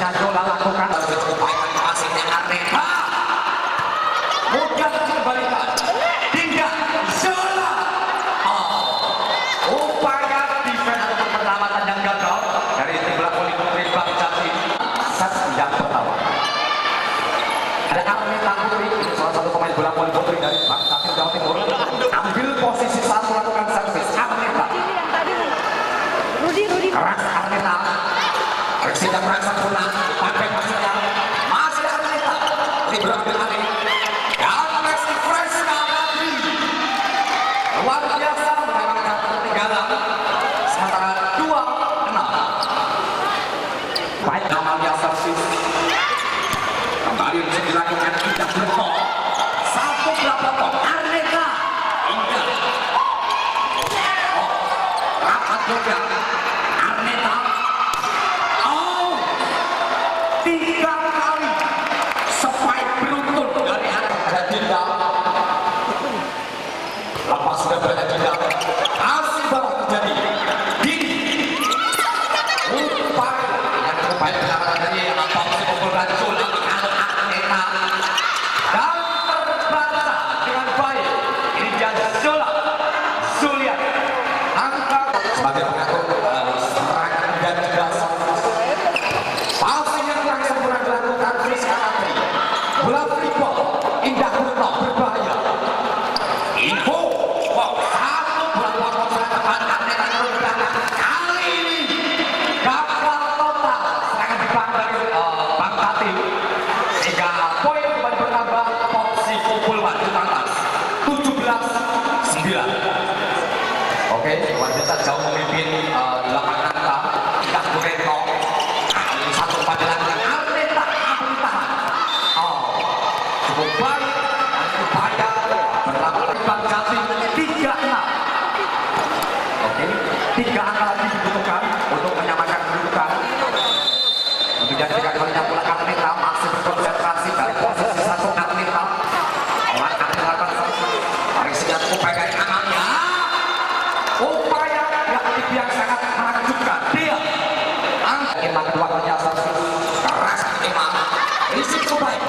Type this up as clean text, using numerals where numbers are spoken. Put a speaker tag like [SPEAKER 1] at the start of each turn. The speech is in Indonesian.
[SPEAKER 1] Jola lakukan upaya pasirnya Arneta mudah dikembalikan hingga Jola. Upaya defense untuk penyelamatan yang gagal dari tim bola voli putri Bang Jatim. Set yang pertama ada Arneta Putri, salah satu pemain bola voli putri dari Bang Jatim Jawa Timur, ambil posisi satu lakukan servis. Arneta
[SPEAKER 2] Rudi
[SPEAKER 1] keras, Arneta bersiap merasa bola pakai pasirnya masih Arneta diberambil alih dan Messi Fresca lagi luar biasa mengalahkan ketinggalan sementara 2-6. Baik Amalia servis kembali bisa dilakukan tidak berkok satu berapa kok Arneta indah rapat juga Arneta 3 kali spike beruntun dari Arneta Dinda. Lepas sudah berada Dinda masih baru terjadi Dini upaya yang terbaik penanganan dari apa masih pukul racun kalau Arneta dan terbaca dengan baik. Ini dia Zola Zulian angka sebagai pengatur serangan dan juga passing yang kurang sempurna dilakukan Fresca Atri. Bola free ball Indah Putro berbahaya. Info satu bola kontra tepat Arneta terus belakang kali ini gagal total serangan di Bang Jatim sehingga poin kembali bertambah. Popsi Kupulwan di atas 17-9. Oke, luar biasa jauh memimpin 8 angka. Indah Putro kali satu padanan Arneta ambil tahan. Cukup baik dan upaya berlaku Bang Jatim 3-6. Oke, 3 angka lagi dibutuhkan untuk menyamakan kedudukan. Kemudian jika kalinya pula Arneta masih berkonsentrasi dari posisi satu Arneta. Orang Arneta Arisia cukup baik dari kanannya. Upaya yang sangat menakjubkan. Dia angka kedua ternyata keras Imam. Risiko baik